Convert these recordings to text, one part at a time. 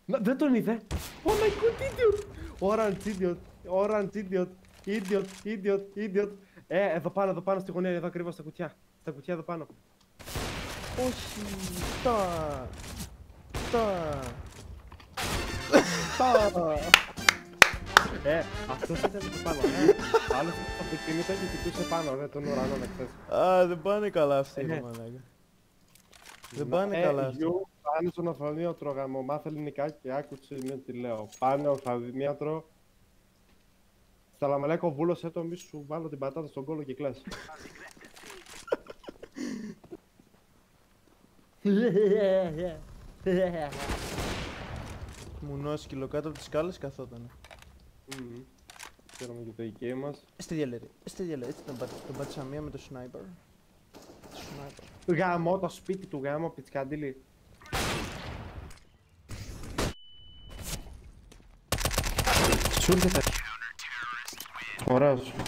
Δεν τον είδε. Oh my god, idiot. Orange idiot. Orange idiot. Idiot. Εδώ πάνω στη γωνία, εδώ ακριβώς στα κουτιά. Στα κουτιά εδώ πάνω. Όχι. Τα. Αυτός ήταν το πάνω. Άλλος από την στιγμή και κοιτούσε πάνω, τον ουρανό να ξέρεις. Α, δεν πάνε καλά αυτοί, ρε μαλάκα. Δεν πάνε καλά αυτοί. Πάνε στον ορφανίατρο γάμο, μάθε ελληνικά και άκουσε με τι λέω. Πάνε ορφανίατρο. Σαλαμαλέκο, βούλωσέ το, μη σου βάλω την πατάτα στον κόλλο και κλαις. Μουνόσκυλο κάτω από τις σκάλες καθότανε. Ξέραμε και το IKEA μας. Στη διαλέρη, έτσι τον πάτησα μία με το sniper. Γάμο, το σπίτι του γάμο, πιτσικαντήλι. Σου έρχεται. Ωραίος.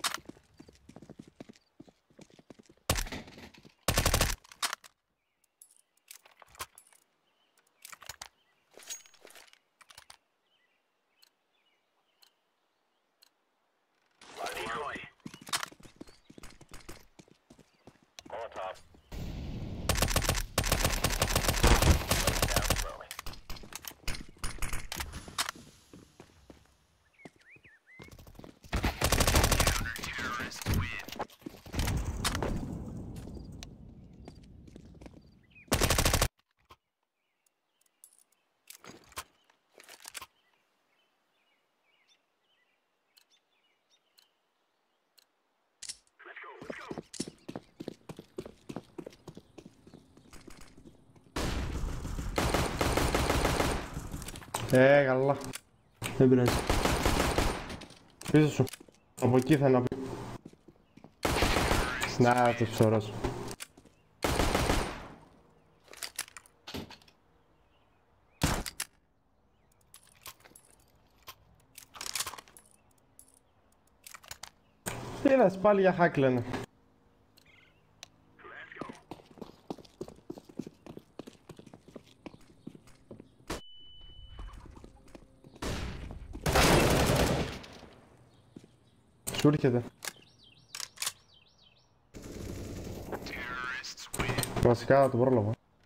Καλά. Δεν πειράζει. Πίσω σου. Από εκεί θα να πει. Να, το ψωρός. Είδες, πάλι για hack λένε. Σου έρχεται. Βασικά το πρόλαβα.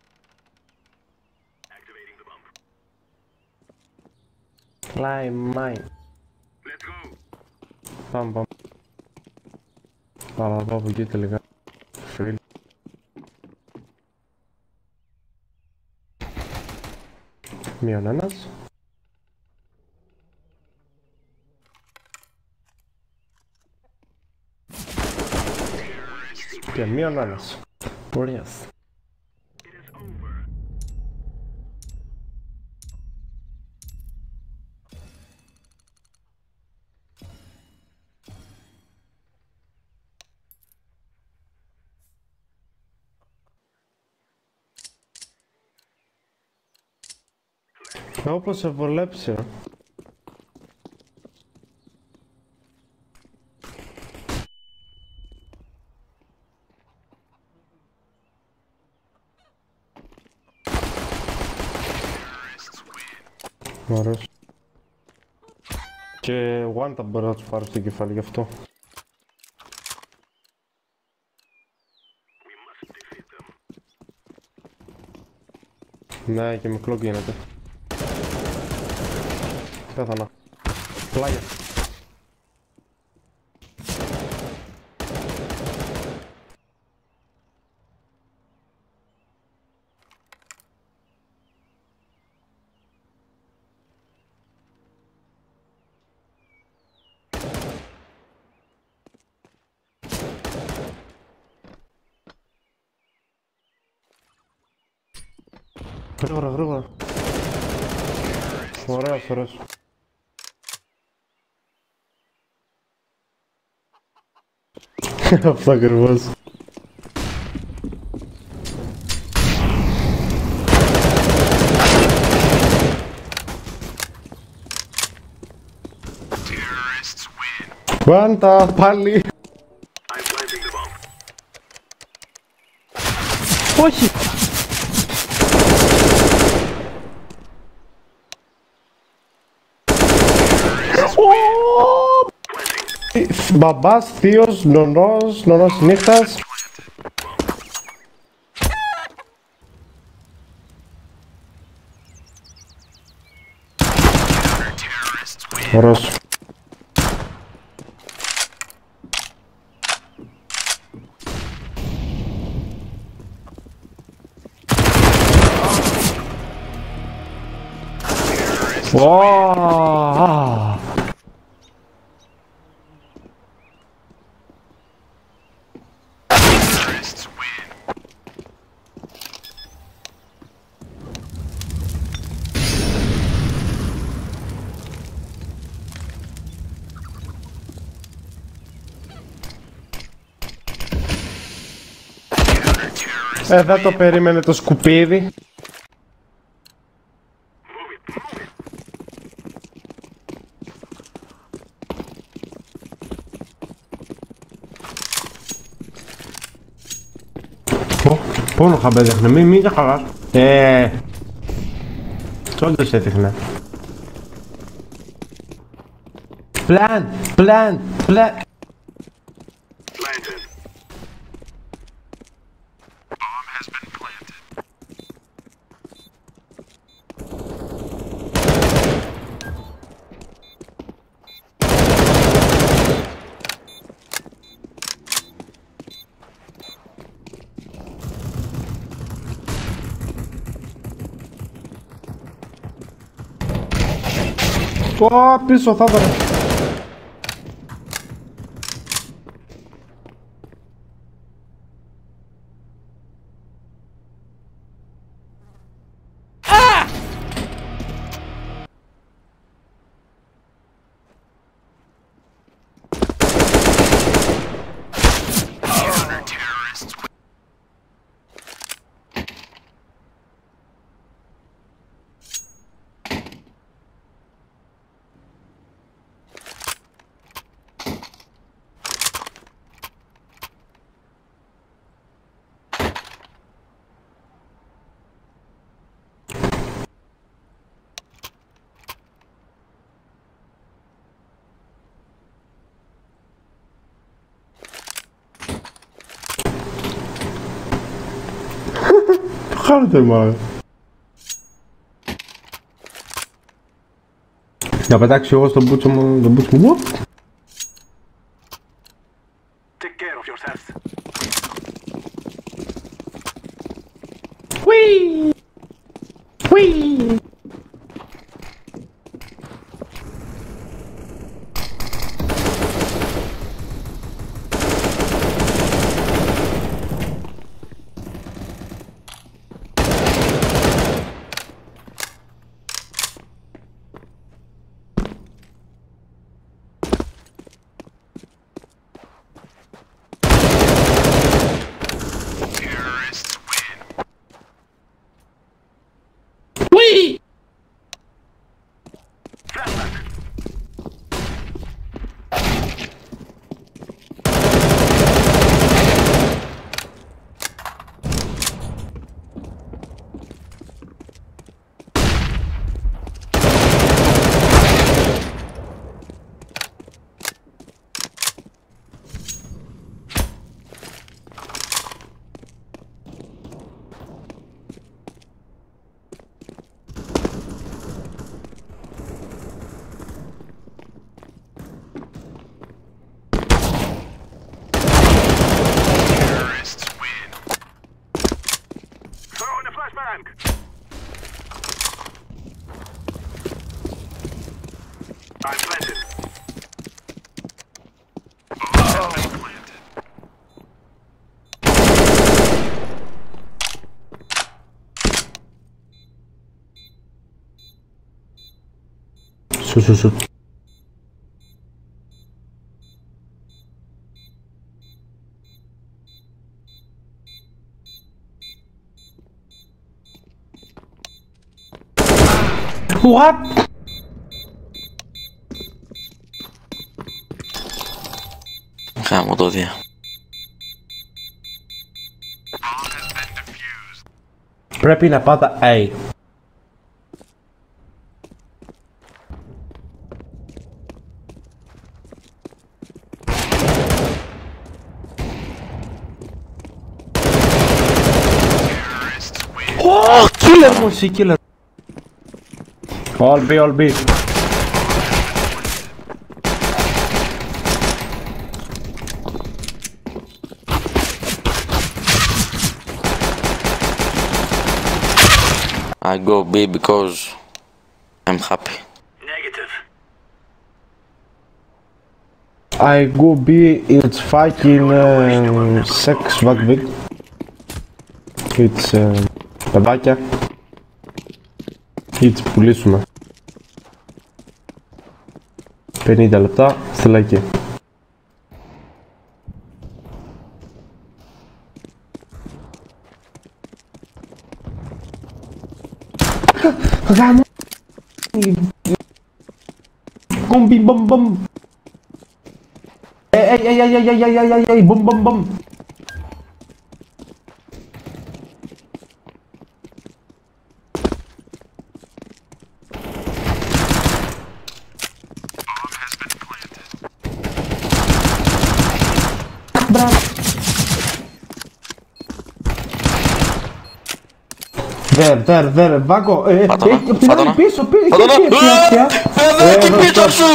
Climb mine. Πάμε. Αλλά θα πάω από εκεί τελικά. Φίλοι. Μείον ένας. Και μείον ένας. Ωραίος. Όπως σε βολέψει. Ωραίος. Και one tap μπορώ να τους πάρω στο κεφάλι γι' αυτό. Ναι, και με κλοκ γίνεται. Πέθανα. Πλάγια. Γρήγορα. Ωραίος. Αυτό ακριβώς. Κουάντα, πάλι. Όχι. Μπαμπάς, θείος, νονός, νονός της νύχτας. Ωραίος. Wow. Δεν το περίμενε το σκουπίδι. Πόνο χαμπέ δείχνε, μην τα χαράς. Όντως έδειχνε. Πλάν. Ω, πίσω θα βρε. Χάρετε μάλλον. Να πετάξω εγώ στον μπούτσο μου, τον μπούτσο μου. Ουί! Ουί! Σου. What? Γάμο το δια. Πρέπει να πάτα A. Oh, killer μου εσύ, killer. All B, all B. I go B because I'm happy. Negative. I go B, it's fucking sex vagbig. It's παιδάκια. It's πουλήσουμε. 50 λεπτά στη λαϊκή. Γάμο. Κομπι μπομ μπομ. Μπομ μπομ μπομ. There, Βάκο, Φάτονα. πίσω, Παιδάκι πίσω σου!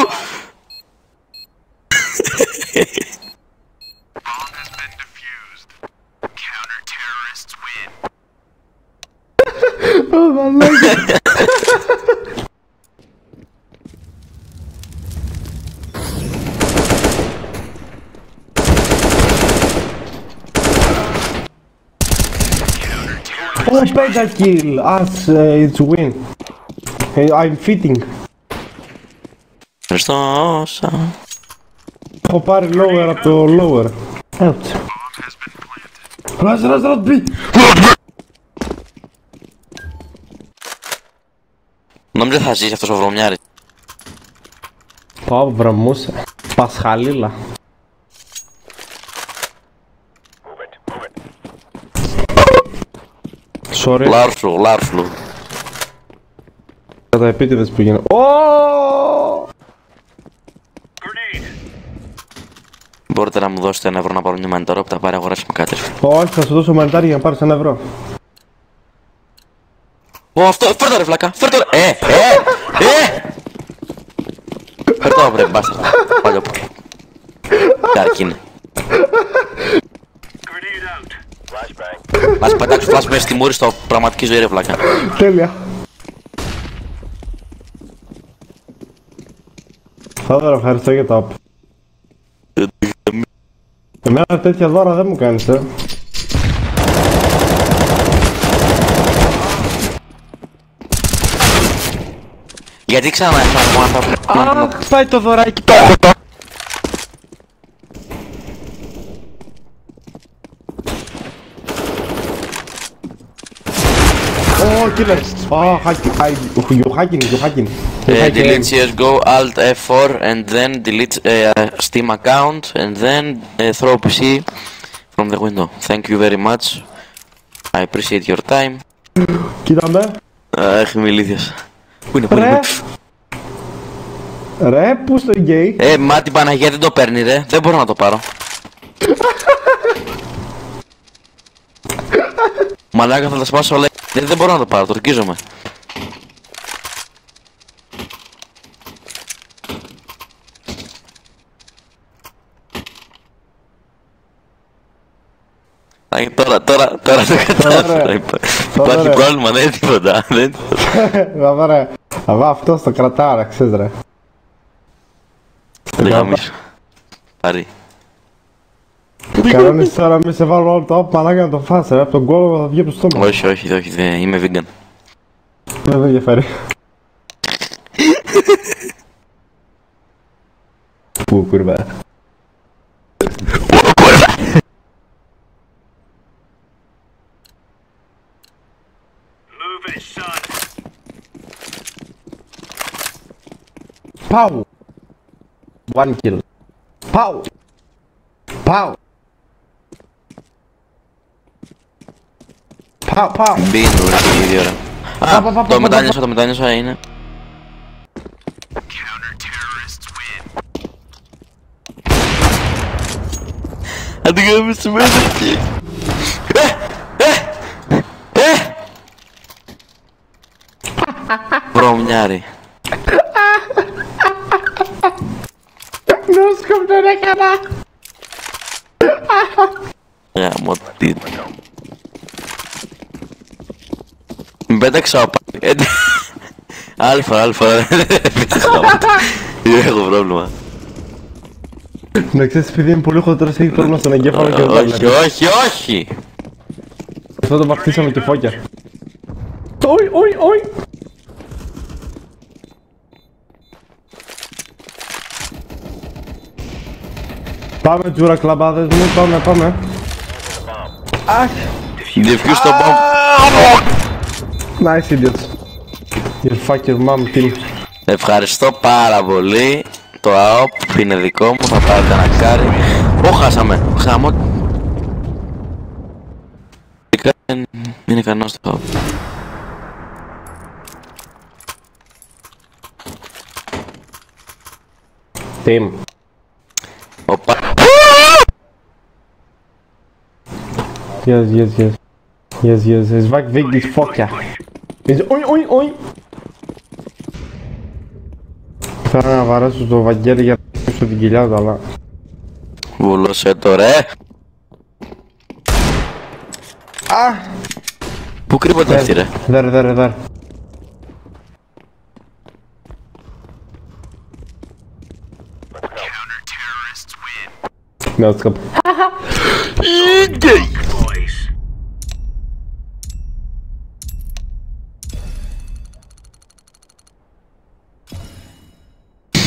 Oh, pega kill, us, it's win. I'm fitting. Χριστός. Έχω πάρει lower από το lower. Out. Rush, B. Νόμιζα θα ζήσει αυτός ο βρωμιάρης. Πάω βραμμούσα. Πασχαλίλα. Sorry. Λάρφλου. Κατά επίτηδες που γίνω. Μπορείτε να μου δώσετε 1 ευρώ να πάρω μια μανιταρό που τα πάρει αγοράσει με κάτι. Όχι, θα σου δώσω μανιτάρι για να πάρεις 1 ευρώ. Αυτό, φέρ' το ρε φλάκα, φέρ' το ρε. Φέρ' το ρε μπάσταρδα. Παλιό που. Καρκίνε. Ας πετάξω φλάς μέσα στη μούρη στο πραγματική ζωή ρε φλάκα. Τέλεια. Θόδωρο, ευχαριστώ για το app. Εμένα τέτοια δώρα δεν μου κάνεις, Γιατί ξανά Αχ, πάει το δωράκι πέρα. Oh, killer! Oh, hacking, you hacking. delete CSGO Alt F4 and then delete Steam account and then throw PC from the window. Thank you very much. I appreciate your time. Κοίτα με. Αχ, είμαι ηλίθιος. Πού είναι. Ρε, πού στο γκέι. Μα την Παναγία δεν το παίρνει ρε. Δεν μπορώ να το πάρω. Μαλάκα θα τα σπάσω όλα. Δεν μπορώ να το πάρω, το ορκίζομαι. Τώρα το κατάφερα. Υπάρχει πρόβλημα, δεν είναι τίποτα. Αβά αυτός το κρατάω, ξέρεις ρε. Δεν γαμίσω. Πάρει. Κανόνες τώρα μη σε βάλω όλο το όπ μαλάκα να το φας ρε, από τον κόλλο θα βγει από το στόμα. Όχι, είμαι vegan. Δεν με ενδιαφέρει. Πού κουρβά. Πάου! One kill. Πάου! Πάου! Πάου! Μπίνου ρε, ίδιο ρε. Α, το μετάνιωσα είναι. Αντιγάμισε μέσα εκεί. Βρωμιάρι. Νόσκοπ τον έκανα. Γαμώ τι. Μην πέταξα Αλφα. Δεν έχω πρόβλημα. Να ξέρεις, επειδή είναι πολύ χοντρός, έχει πρόβλημα στον εγκέφαλο και δεν τα βλέπει. Όχι. Αυτό το βαφτίσαμε και φώκια. Όχι. Πάμε τζούρα κλαμπάδες μου, πάμε. Αχ! Defuse το bomb. Nice idiots. You fuck your mom, team. Ευχαριστώ πάρα πολύ. Το AOP είναι δικό μου, θα πάρετε ένα κάρι. Χάσαμε. Χαμό. Είναι ικανός το AOP. Team. Οπα. Yes. Zwak weg die fokja. Oi. Θέλω να βαράσω στο Βαγγέλη για να πίσω την κοιλιά του, αλλά... Βούλωσε το ρε. Πού κρύβονται αυτοί ρε? There. No scope.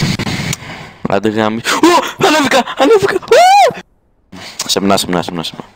Άντε γάμι. Ανέβηκα. Σεμνά.